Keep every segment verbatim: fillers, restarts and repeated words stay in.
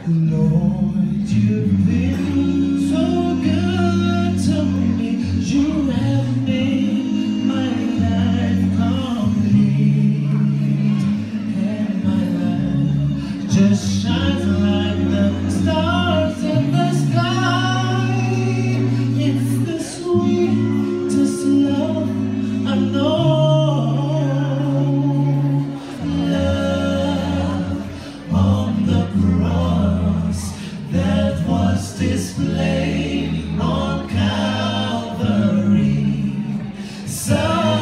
Lord, you've been so good to me. You have made my life complete, and my life just shines like the stars in the sky. It's the sweetest love I know. Displayed on Calvary, such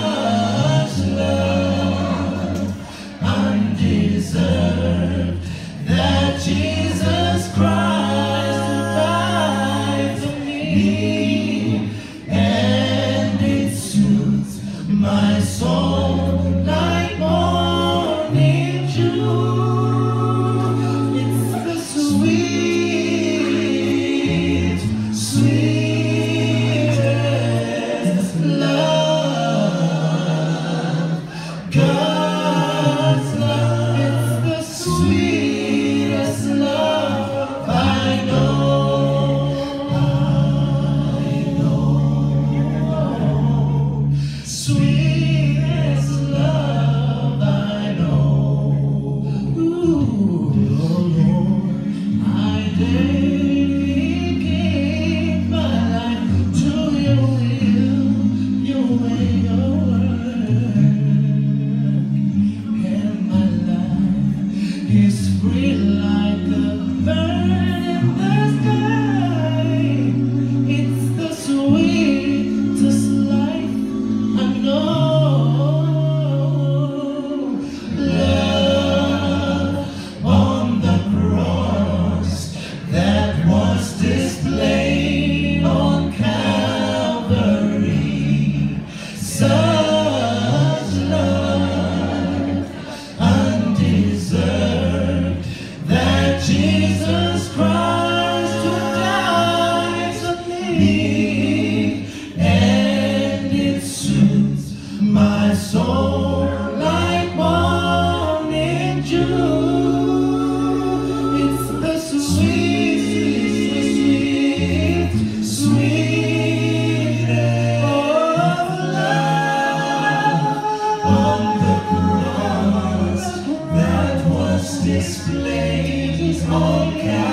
love undeserved, that Jesus Christ died for me, and it soothes my soul like morning dew. It's the sweet sweetest love, God's love. It's the sweetest love I know. I know. Sweetest love I know. Ooh, oh Lord, I dare. It's free like a bird in the sky. It's the sweetest life I know. Love on the cross that was displayed on Calvary. Such love undeserved, that Jesus Christ would die for me, and it soothes my soul like morning dew. It's the sweet, sweet, sweetest of love on the cross that was displayed on Calvary.